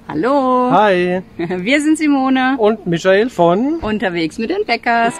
Hallo! Hi! Wir sind Simone Und Michael von Unterwegs mit den Bäckers.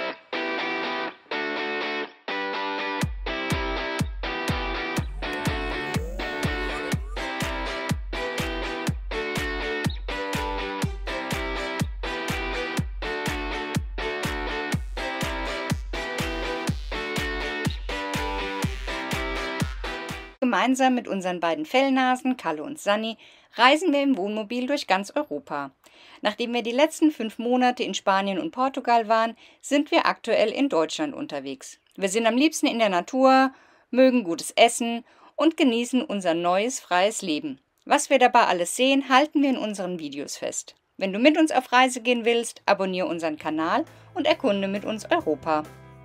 Gemeinsam mit unseren beiden Fellnasen, Kalle und Sanni, reisen wir im Wohnmobil durch ganz Europa. Nachdem wir die letzten 5 Monate in Spanien und Portugal waren, sind wir aktuell in Deutschland unterwegs. Wir sind am liebsten in der Natur, mögen gutes Essen und genießen unser neues, freies Leben. Was wir dabei alles sehen, halten wir in unseren Videos fest. Wenn du mit uns auf Reise gehen willst, abonniere unseren Kanal und erkunde mit uns Europa.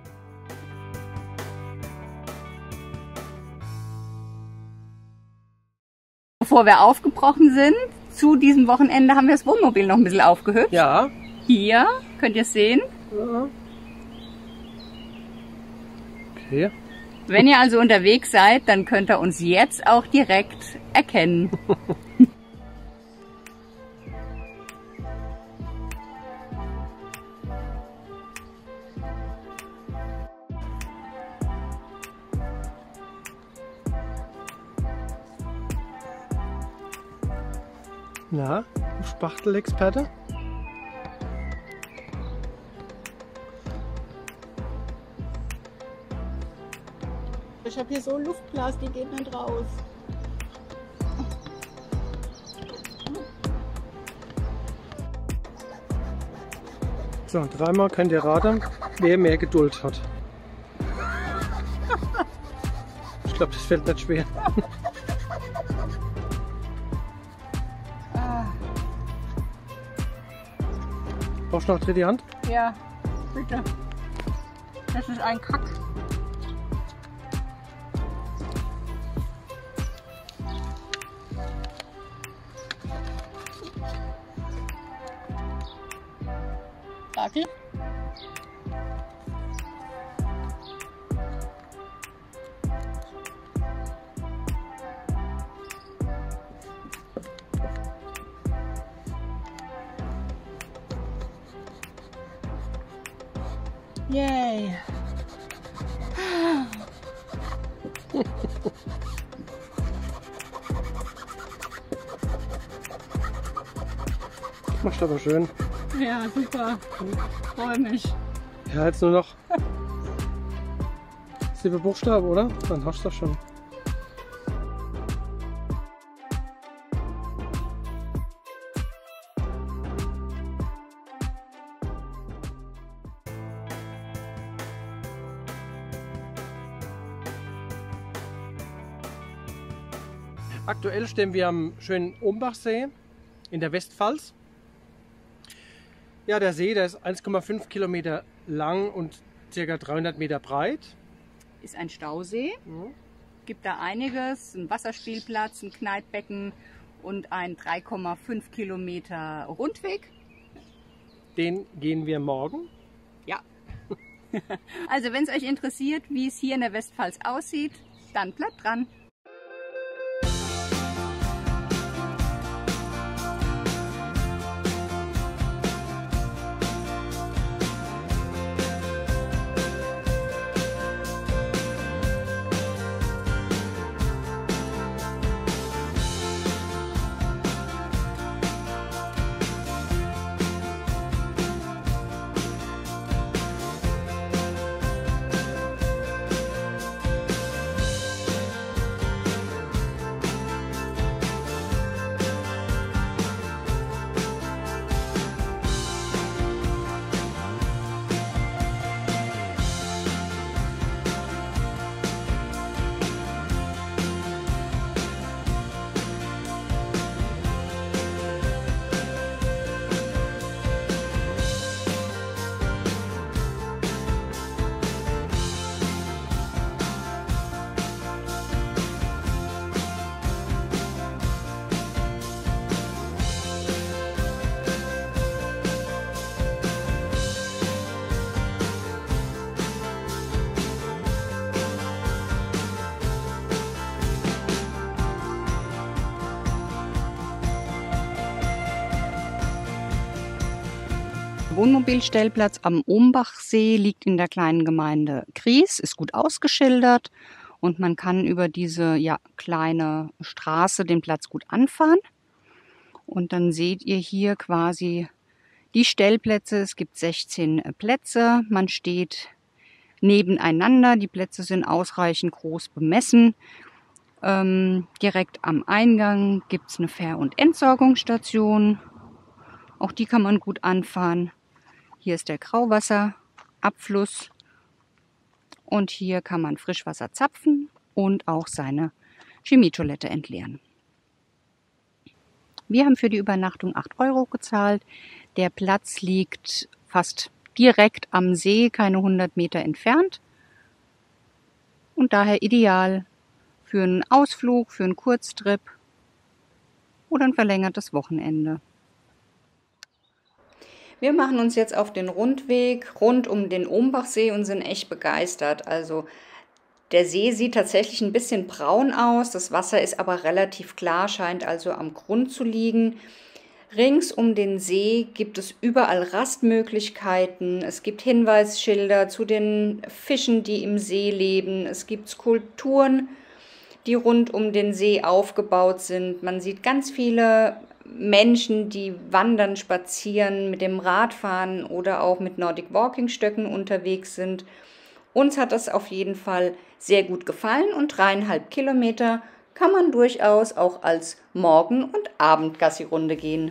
Bevor wir aufgebrochen sind, zu diesem Wochenende haben wir das Wohnmobil noch ein bisschen aufgehübscht. Ja. Hier könnt ihr es sehen. Ja. Okay. Wenn ihr also unterwegs seid, dann könnt ihr uns jetzt auch direkt erkennen. Na, Spachtelexperte? Ich habe hier so Luftblas, die geht nicht raus. So, dreimal könnt ihr raten, wer mehr Geduld hat. Ich glaube, das fällt nicht schwer. Brauchst du noch dritte Hand? Ja, bitte. Das ist ein Kack. Warte. Yay. Machst aber schön. Ja, super. Freue mich. Ja, jetzt nur noch 7 Buchstaben, oder? Dann hast du das schon. Aktuell stehen wir am schönen Ombachsee in der Westpfalz. Ja, der See, der ist 1,5 Kilometer lang und ca. 300 Meter breit. Ist ein Stausee. Gibt da einiges. Ein Wasserspielplatz, ein Kneippbecken und ein 3,5 Kilometer Rundweg. Den gehen wir morgen. Ja. Also wenn es euch interessiert, wie es hier in der Westpfalz aussieht, dann bleibt dran. Wohnmobilstellplatz am Ombachsee liegt in der kleinen Gemeinde Gries, ist gut ausgeschildert und man kann über diese kleine Straße den Platz gut anfahren. Und dann seht ihr hier quasi die Stellplätze. Es gibt 16 Plätze. Man steht nebeneinander. Die Plätze sind ausreichend groß bemessen. Direkt am Eingang gibt es eine Fähr- und Entsorgungsstation. Auch die kann man gut anfahren. Hier ist der Grauwasserabfluss. Und hier kann man Frischwasser zapfen und auch seine Chemietoilette entleeren. Wir haben für die Übernachtung 8 € gezahlt. Der Platz liegt fast direkt am See, keine 100 Meter entfernt. Und daher ideal für einen Ausflug, für einen Kurztrip oder ein verlängertes Wochenende. Wir machen uns jetzt auf den Rundweg rund um den Ombachsee und sind echt begeistert. Also der See sieht tatsächlich ein bisschen braun aus, das Wasser ist aber relativ klar, scheint also am Grund zu liegen. Rings um den See gibt es überall Rastmöglichkeiten, es gibt Hinweisschilder zu den Fischen, die im See leben, es gibt Skulpturen, die rund um den See aufgebaut sind. Man sieht ganz viele Menschen, die wandern, spazieren, mit dem Radfahren oder auch mit Nordic Walking Stöcken unterwegs sind. Uns hat das auf jeden Fall sehr gut gefallen und 3,5 Kilometer kann man durchaus auch als Morgen- und Abendgassi-Runde gehen.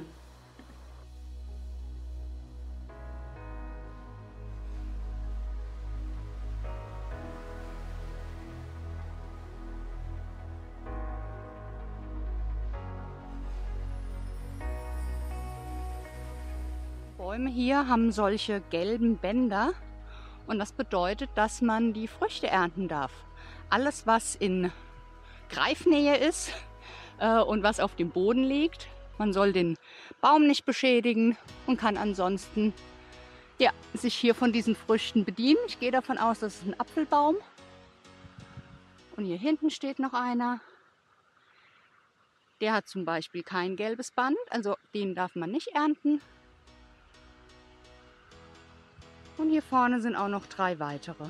Die Bäume hier haben solche gelben Bänder. Und das bedeutet, dass man die Früchte ernten darf. Alles, was in Greifnähe ist und was auf dem Boden liegt, man soll den Baum nicht beschädigen und kann ansonsten sich hier von diesen Früchten bedienen. Ich gehe davon aus, das ist ein Apfelbaum. Und hier hinten steht noch einer. Der hat zum Beispiel kein gelbes Band, also den darf man nicht ernten. Und hier vorne sind auch noch 3 weitere.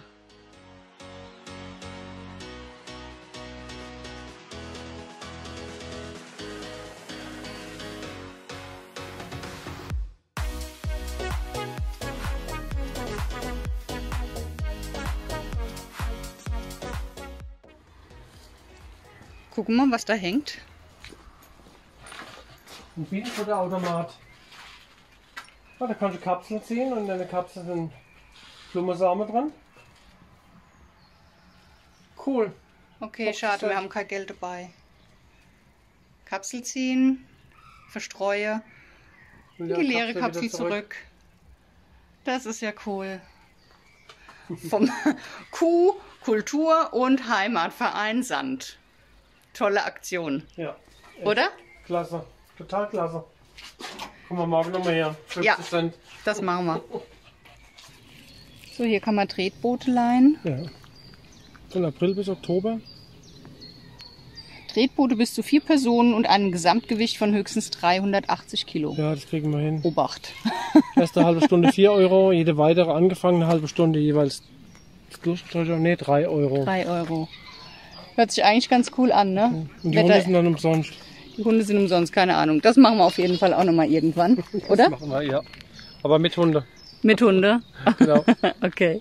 Gucken wir mal, was da hängt. Ein Bienenfutterautomat. Da kannst du Kapseln ziehen und in der Kapsel sind Blumensamen dran. Cool. Okay, schade, wir haben kein Geld dabei. Kapsel ziehen, verstreue, die leere Kapsel zurück. Das ist ja cool. Vom Kuh, Kultur und Heimatverein Sand. Tolle Aktion. Ja. Oder? Klasse. Total klasse. Kommen wir morgen nochmal her. 50 Cent. Das machen wir. So, hier kann man Tretboote leihen. Ja. Von April bis Oktober. Tretboote bis zu 4 Personen und einem Gesamtgewicht von höchstens 380 Kilo. Ja, das kriegen wir hin. Obacht. Erste halbe Stunde 4 €, jede weitere angefangene halbe Stunde jeweils 3 €. 3 €. Hört sich eigentlich ganz cool an, ne? Und die Hunde sind dann umsonst. Die Hunde sind umsonst, keine Ahnung. Das machen wir auf jeden Fall auch nochmal irgendwann, oder? Das machen wir, ja. Aber mit Hunde. Mit Hunde? Genau. Okay.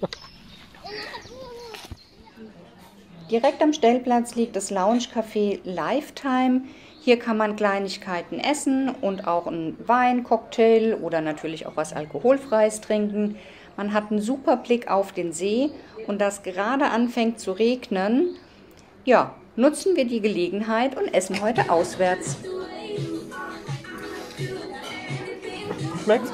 Direkt am Stellplatz liegt das Lounge-Café Lifetime. Hier kann man Kleinigkeiten essen und auch einen Wein, Cocktail oder natürlich auch was Alkoholfreies trinken. Man hat einen super Blick auf den See und da es gerade anfängt zu regnen, ja, nutzen wir die Gelegenheit und essen heute auswärts. Schmeckt's?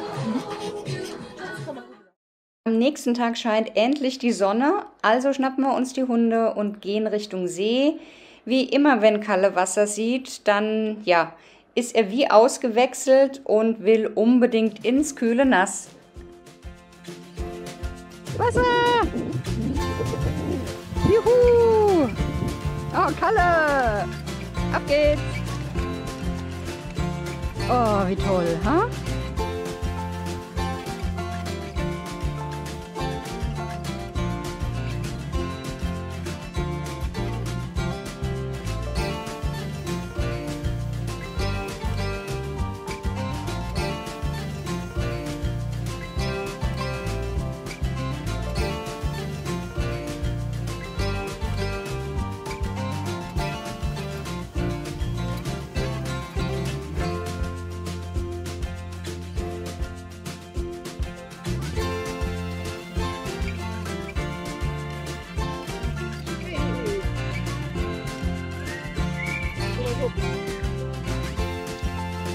Am nächsten Tag scheint endlich die Sonne, also schnappen wir uns die Hunde und gehen Richtung See. Wie immer, wenn Kalle Wasser sieht, dann ja, ist er wie ausgewechselt und will unbedingt ins kühle Nass. Wasser! Juhu! Oh, Kalle! Ab geht's! Oh, wie toll, ha?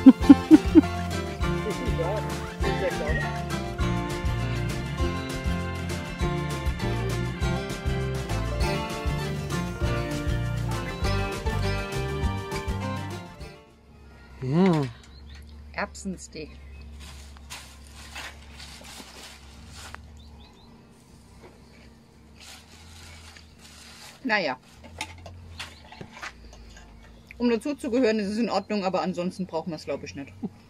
Erbsensteak. Naja. Um dazu zu gehören, ist es in Ordnung, aber ansonsten brauchen wir es, glaube ich, nicht.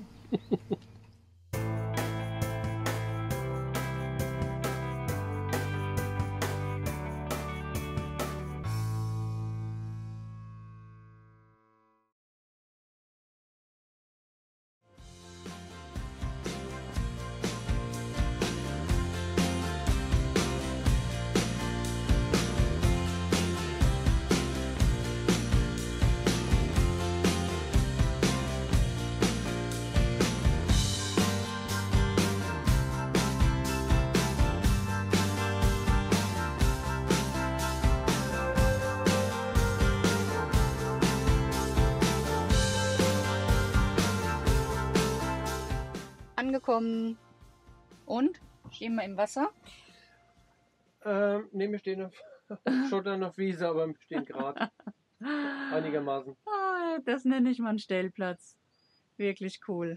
Angekommen. Und? Stehen wir im Wasser? Ne, wir stehen auf Schottern auf Wiese, aber wir stehen gerade. Einigermaßen. Ah, das nenne ich mal einen Stellplatz. Wirklich cool.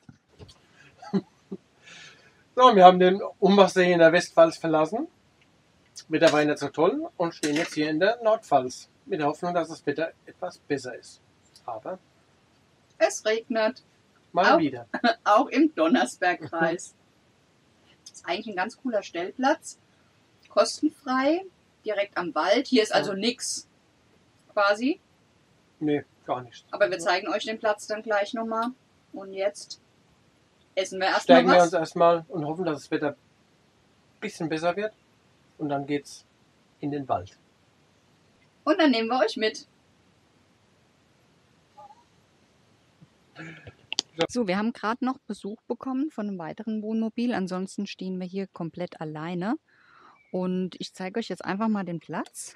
So, wir haben den Umbachsee in der Westpfalz verlassen. Wetter war nicht so toll und stehen jetzt hier in der Nordpfalz. Mit der Hoffnung, dass das Wetter etwas besser ist. Aber Es regnet. mal Auch. wieder. Auch im Donnersbergkreis. Das ist eigentlich ein ganz cooler Stellplatz. Kostenfrei, direkt am Wald. Hier ist also nichts quasi. Nee, gar nichts. Aber wir zeigen euch den Platz dann gleich nochmal. Und jetzt essen wir erstmal Steigen wir was. uns erstmal und hoffen, dass das Wetter ein bisschen besser wird. Und dann geht's in den Wald. Und dann nehmen wir euch mit. So, wir haben gerade noch Besuch bekommen von einem weiteren Wohnmobil. Ansonsten stehen wir hier komplett alleine. Und ich zeige euch jetzt einfach mal den Platz.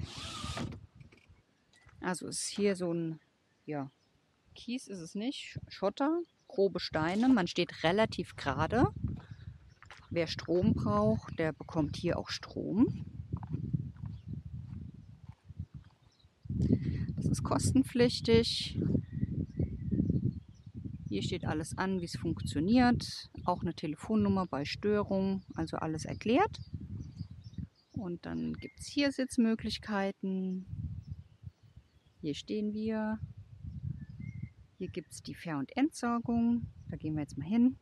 Also es ist hier so ein, ja, Kies ist es nicht, Schotter, grobe Steine. Man steht relativ gerade. Wer Strom braucht, der bekommt hier auch Strom. Das ist kostenpflichtig. Hier steht alles an, wie es funktioniert. Auch eine Telefonnummer bei Störung, also alles erklärt. Und dann gibt es hier Sitzmöglichkeiten. Hier stehen wir. Hier gibt es die Ver- und Entsorgung. Da gehen wir jetzt mal hin.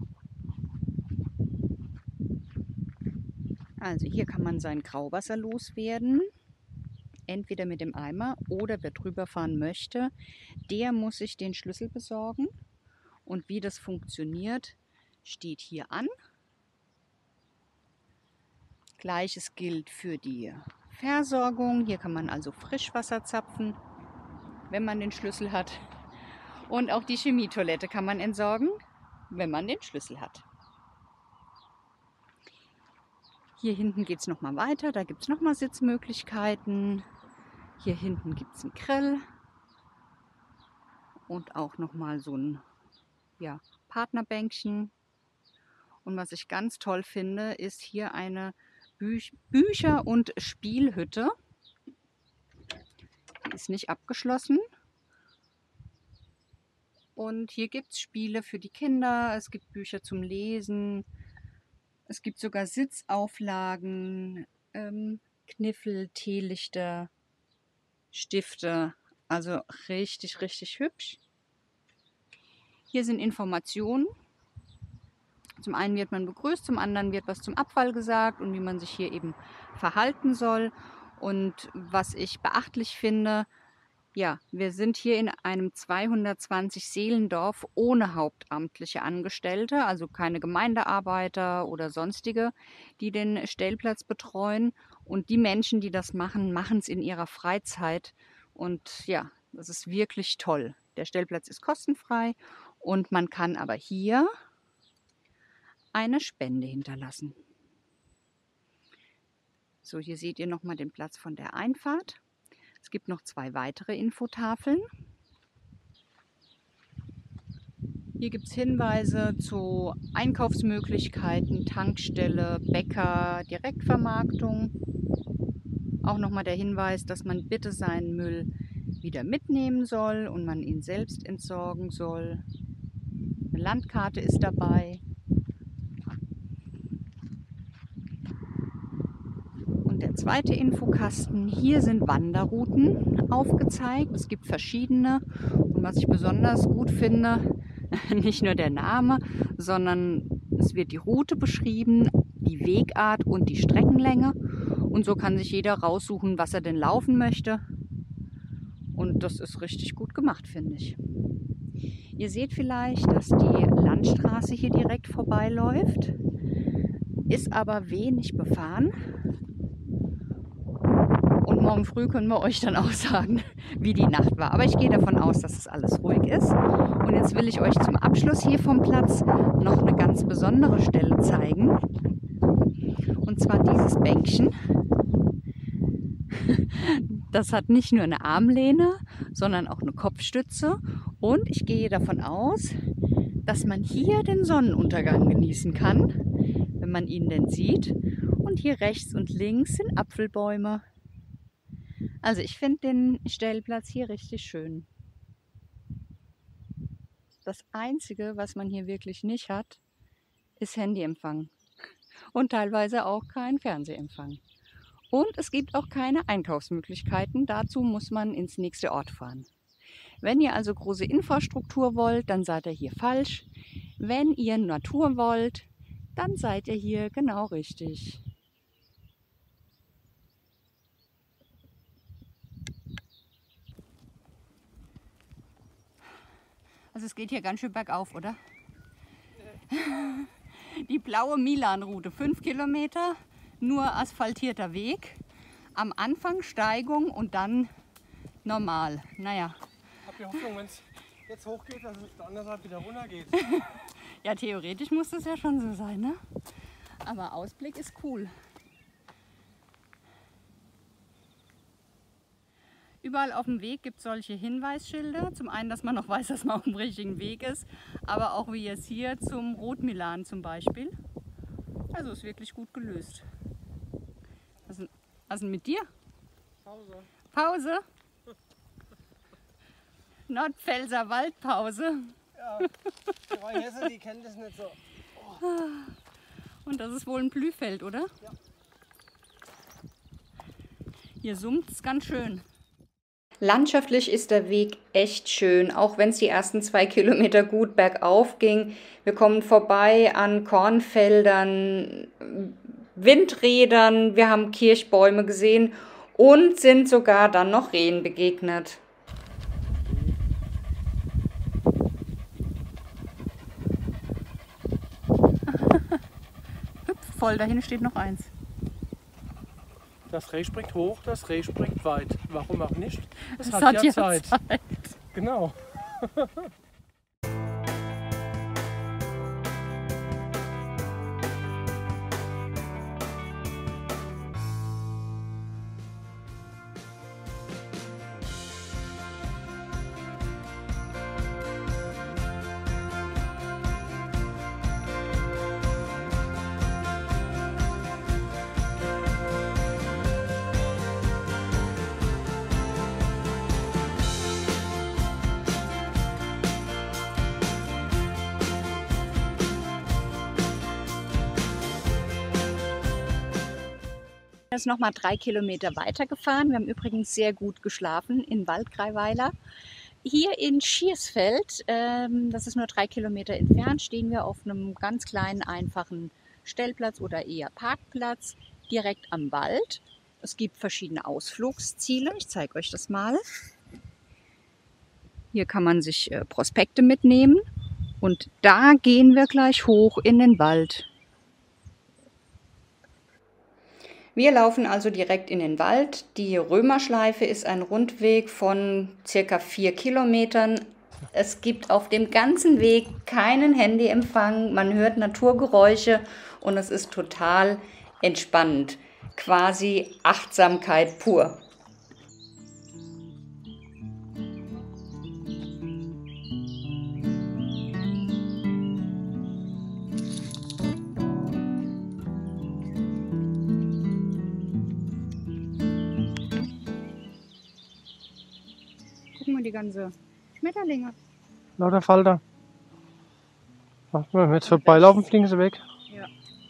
Also hier kann man sein Grauwasser loswerden. Entweder mit dem Eimer oder wer drüber fahren möchte, der muss sich den Schlüssel besorgen. Und wie das funktioniert, steht hier an. Gleiches gilt für die Versorgung. Hier kann man also Frischwasser zapfen, wenn man den Schlüssel hat. Und auch die Chemietoilette kann man entsorgen, wenn man den Schlüssel hat. Hier hinten geht es nochmal weiter. Da gibt es nochmal Sitzmöglichkeiten. Hier hinten gibt es einen Grill. Und auch nochmal so ein Partnerbänkchen. Und was ich ganz toll finde, ist hier eine Bücher- und Spielhütte. Die ist nicht abgeschlossen. Und hier gibt es Spiele für die Kinder, es gibt Bücher zum Lesen, es gibt sogar Sitzauflagen, Kniffel, Teelichter, Stifte. Also richtig, richtig hübsch. Hier sind Informationen. Zum einen wird man begrüßt, zum anderen wird was zum Abfall gesagt und wie man sich hier eben verhalten soll. Und was ich beachtlich finde, ja, wir sind hier in einem 220 Seelendorf ohne hauptamtliche Angestellte, also keine Gemeindearbeiter oder sonstige, die den Stellplatz betreuen. Und die Menschen, die das machen, machen es in ihrer Freizeit. Und ja, das ist wirklich toll. Der Stellplatz ist kostenfrei und man kann aber hier eine Spende hinterlassen. So, hier seht ihr nochmal den Platz von der Einfahrt. Es gibt noch 2 weitere Infotafeln. Hier gibt es Hinweise zu Einkaufsmöglichkeiten, Tankstelle, Bäcker, Direktvermarktung. Auch nochmal der Hinweis, dass man bitte seinen Müll wieder mitnehmen soll und man ihn selbst entsorgen soll. Eine Landkarte ist dabei. Und der zweite Infokasten, hier sind Wanderrouten aufgezeigt. Es gibt verschiedene. Und was ich besonders gut finde, nicht nur der Name, sondern es wird die Route beschrieben, die Wegart und die Streckenlänge. Und so kann sich jeder raussuchen, was er denn laufen möchte. Und das ist richtig gut gemacht, finde ich. Ihr seht vielleicht, dass die Landstraße hier direkt vorbeiläuft, ist aber wenig befahren. Und morgen früh können wir euch dann auch sagen, wie die Nacht war. Aber ich gehe davon aus, dass es alles ruhig ist. Und jetzt will ich euch zum Abschluss hier vom Platz noch eine ganz besondere Stelle zeigen. Und zwar dieses Bänkchen. Das hat nicht nur eine Armlehne, sondern auch eine Kopfstütze. Und ich gehe davon aus, dass man hier den Sonnenuntergang genießen kann, wenn man ihn denn sieht. Und hier rechts und links sind Apfelbäume. Also ich finde den Stellplatz hier richtig schön. Das Einzige, was man hier wirklich nicht hat, ist Handyempfang. Und teilweise auch kein Fernsehempfang. Und es gibt auch keine Einkaufsmöglichkeiten. Dazu muss man ins nächste Ort fahren. Wenn ihr also große Infrastruktur wollt, dann seid ihr hier falsch. Wenn ihr Natur wollt, dann seid ihr hier genau richtig. Also es geht hier ganz schön bergauf, oder? Die blaue Milan-Route, 5 Kilometer, nur asphaltierter Weg. Am Anfang Steigung und dann normal. Naja. Ich habe die Hoffnung, wenn es jetzt hochgeht, dass es auf der anderen Seite wieder runter geht. Ja, theoretisch muss das ja schon so sein, ne? Aber Ausblick ist cool. Überall auf dem Weg gibt es solche Hinweisschilder. Zum einen, dass man noch weiß, dass man auf dem richtigen Weg ist, aber auch wie jetzt hier zum Rotmilan zum Beispiel. Also ist wirklich gut gelöst. Was ist denn mit dir? Pause. Pause? Nordpfälzer Waldpause. Ja, die Rheinhessen, die kennen das nicht so. Oh. Und das ist wohl ein Blühfeld, oder? Ja. Hier summt es ganz schön. Landschaftlich ist der Weg echt schön, auch wenn es die ersten 2 Kilometer gut bergauf ging. Wir kommen vorbei an Kornfeldern, Windrädern, wir haben Kirschbäume gesehen und sind sogar dann noch Rehen begegnet. Hüpf voll, da hinten steht noch eins. Das Reh springt hoch, das Reh springt weit. Warum auch nicht? Es Das hat ja Zeit. Genau. Jetzt noch mal 3 Kilometer weiter gefahren. Wir haben übrigens sehr gut geschlafen in Waldgreiweiler. Hier in Schiersfeld, das ist nur 3 Kilometer entfernt, stehen wir auf einem ganz kleinen, einfachen Stellplatz oder eher Parkplatz direkt am Wald. Es gibt verschiedene Ausflugsziele. Ich zeige euch das mal. Hier kann man sich Prospekte mitnehmen und da gehen wir gleich hoch in den Wald. Wir laufen also direkt in den Wald. Die Römerschleife ist ein Rundweg von circa 4 Kilometern. Es gibt auf dem ganzen Weg keinen Handyempfang. Man hört Naturgeräusche und es ist total entspannend. Quasi Achtsamkeit pur. ganze Schmetterlinge. Lauter Falter. Ach, wenn wir jetzt vorbeilaufen, fliegen sie weg. Ja.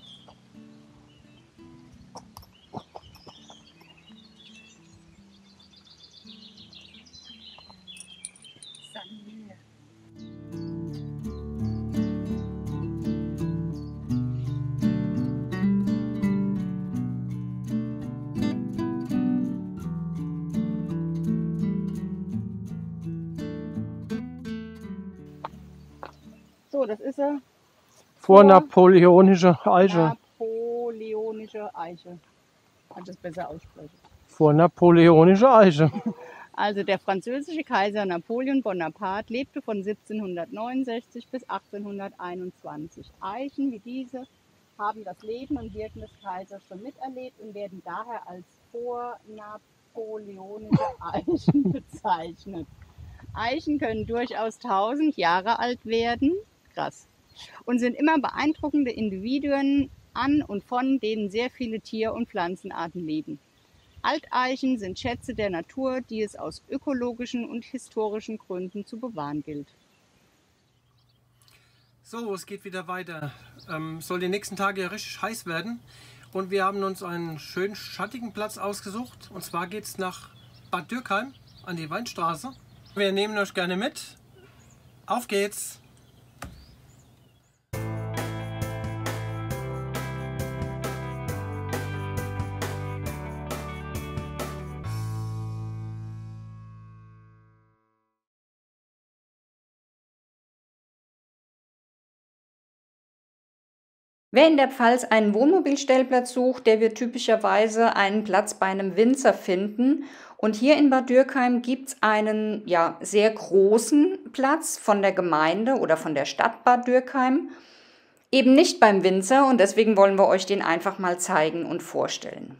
So, das ist eine Vornapoleonische Eiche. napoleonische Eiche. Kann ich das besser aussprechen. Vornapoleonische Eiche. Also der französische Kaiser Napoleon Bonaparte lebte von 1769 bis 1821. Eichen wie diese haben das Leben und Wirken des Kaisers schon miterlebt und werden daher als vornapoleonische Eichen bezeichnet. Eichen können durchaus 1000 Jahre alt werden, krass, und sind immer beeindruckende Individuen an und von denen sehr viele Tier- und Pflanzenarten leben. Alteichen sind Schätze der Natur, die es aus ökologischen und historischen Gründen zu bewahren gilt. So, es geht wieder weiter. Soll die nächsten Tage ja richtig heiß werden. Und wir haben uns einen schönen schattigen Platz ausgesucht. Und zwar geht es nach Bad Dürkheim an die Weinstraße. Wir nehmen euch gerne mit. Auf geht's! Wer in der Pfalz einen Wohnmobilstellplatz sucht, der wird typischerweise einen Platz bei einem Winzer finden. Und hier in Bad Dürkheim gibt es einen sehr großen Platz von der Gemeinde oder von der Stadt Bad Dürkheim. Eben nicht beim Winzer und deswegen wollen wir euch den einfach mal zeigen und vorstellen.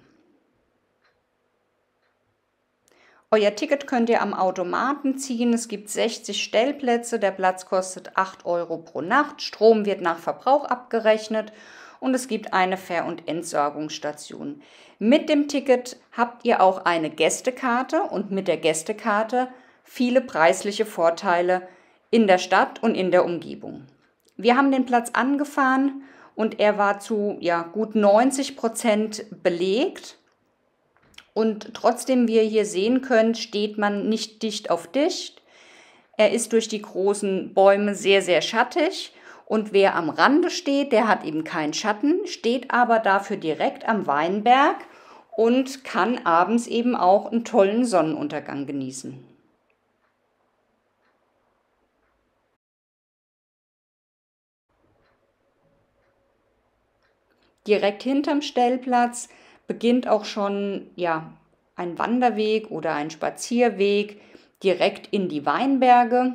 Euer Ticket könnt ihr am Automaten ziehen. Es gibt 60 Stellplätze. Der Platz kostet 8 € pro Nacht. Strom wird nach Verbrauch abgerechnet und es gibt eine Ver- und Entsorgungsstation. Mit dem Ticket habt ihr auch eine Gästekarte und mit der Gästekarte viele preisliche Vorteile in der Stadt und in der Umgebung. Wir haben den Platz angefahren und er war zu gut 90% belegt. Und trotzdem, wie ihr hier sehen könnt, steht man nicht dicht auf dicht. Er ist durch die großen Bäume sehr, sehr schattig. Und wer am Rande steht, der hat eben keinen Schatten, steht aber dafür direkt am Weinberg und kann abends eben auch einen tollen Sonnenuntergang genießen. Direkt hinterm Stellplatz beginnt auch schon ein Wanderweg oder ein Spazierweg direkt in die Weinberge.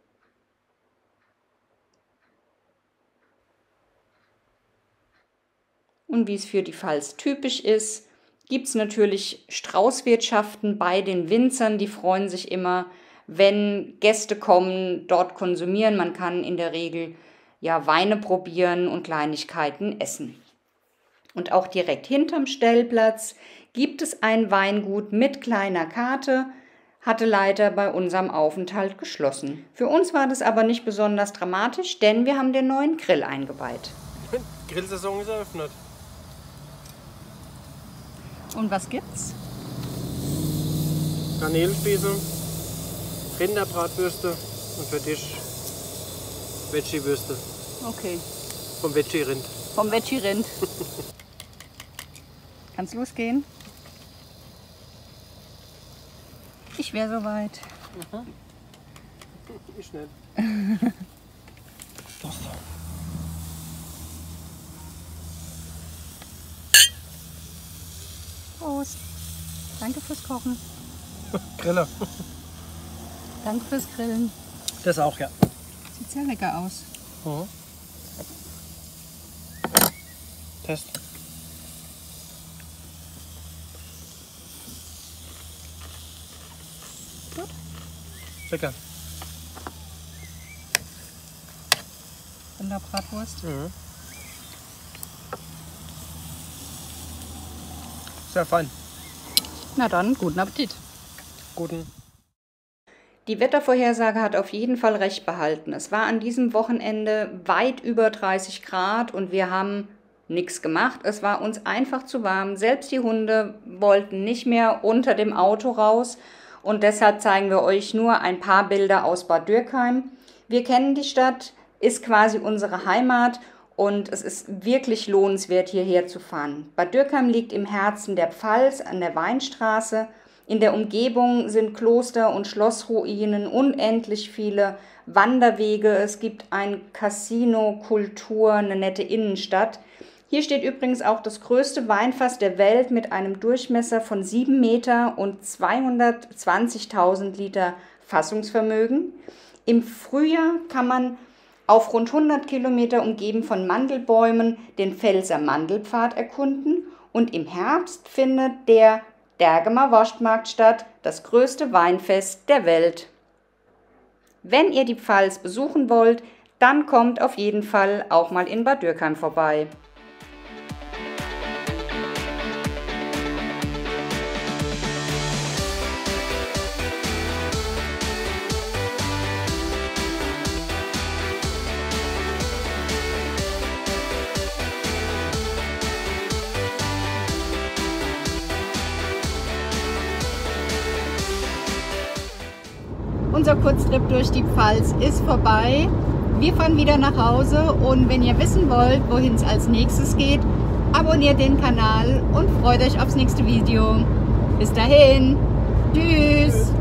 Und wie es für die Pfalz typisch ist, gibt es natürlich Straußwirtschaften bei den Winzern. Die freuen sich immer, wenn Gäste kommen, dort konsumieren. Man kann in der Regel Weine probieren und Kleinigkeiten essen. Und auch direkt hinterm Stellplatz gibt es ein Weingut mit kleiner Karte, hatte leider bei unserem Aufenthalt geschlossen. Für uns war das aber nicht besonders dramatisch, denn wir haben den neuen Grill eingeweiht. Grillsaison ist eröffnet. Und was gibt's? Garnelenspieße, Rinderbratwürste und für dich Veggie-Würste. Okay, Vom Veggie-Rind. vom Veggie-Rind. Kann's losgehen? Ich wäre soweit. Ich nicht. Prost. Danke fürs Kochen. Griller. Danke fürs Grillen. Das auch, ja. Sieht sehr lecker aus. Mhm. Test. Gut. Lecker. Rinderbratwurst. Mhm. Sehr fein. Na dann, guten Appetit. Guten. Die Wettervorhersage hat auf jeden Fall recht behalten. Es war an diesem Wochenende weit über 30 Grad und wir haben nichts gemacht. Es war uns einfach zu warm. Selbst die Hunde wollten nicht mehr unter dem Auto raus und deshalb zeigen wir euch nur ein paar Bilder aus Bad Dürkheim. Wir kennen die Stadt, ist quasi unsere Heimat und es ist wirklich lohnenswert, hierher zu fahren. Bad Dürkheim liegt im Herzen der Pfalz an der Weinstraße. In der Umgebung sind Kloster- und Schlossruinen, unendlich viele Wanderwege. Es gibt ein Casino, Kultur, eine nette Innenstadt. Hier steht übrigens auch das größte Weinfass der Welt mit einem Durchmesser von 7 Meter und 220.000 Liter Fassungsvermögen. Im Frühjahr kann man auf rund 100 Kilometer umgeben von Mandelbäumen den Pfälzer Mandelpfad erkunden und im Herbst findet der Dergemer Wurstmarkt statt, das größte Weinfest der Welt. Wenn ihr die Pfalz besuchen wollt, dann kommt auf jeden Fall auch mal in Bad Dürkheim vorbei. Unser Kurztrip durch die Pfalz ist vorbei. Wir fahren wieder nach Hause und wenn ihr wissen wollt, wohin es als nächstes geht, abonniert den Kanal und freut euch aufs nächste Video. Bis dahin. Tschüss.